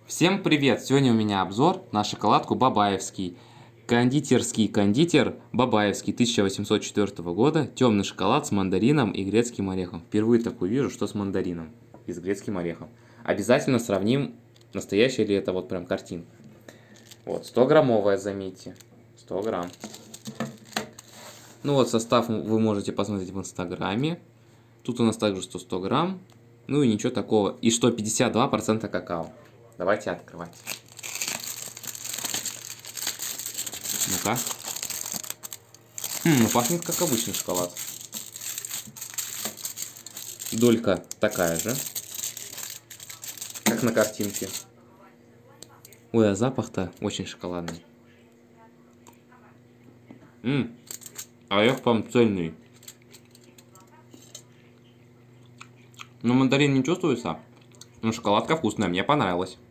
Всем привет! Сегодня у меня обзор на шоколадку Бабаевский. Кондитерский кондитер Бабаевский 1804 года. Темный шоколад с мандарином и грецким орехом. Впервые такую вижу, что с мандарином и с грецким орехом. Обязательно сравним, настоящая ли это вот прям картинка. Вот, 100-граммовая, заметьте. 100 грамм. Ну вот, состав вы можете посмотреть в инстаграме. Тут у нас также 100 грамм. Ну и ничего такого. И что 52% какао. Давайте открывать. Ну-ка. Ну пахнет как обычный шоколад. Долька такая же, как на картинке. Ой, а запах-то очень шоколадный. Орех прям цельный. Но мандарин не чувствуется. Но шоколадка вкусная, мне понравилась.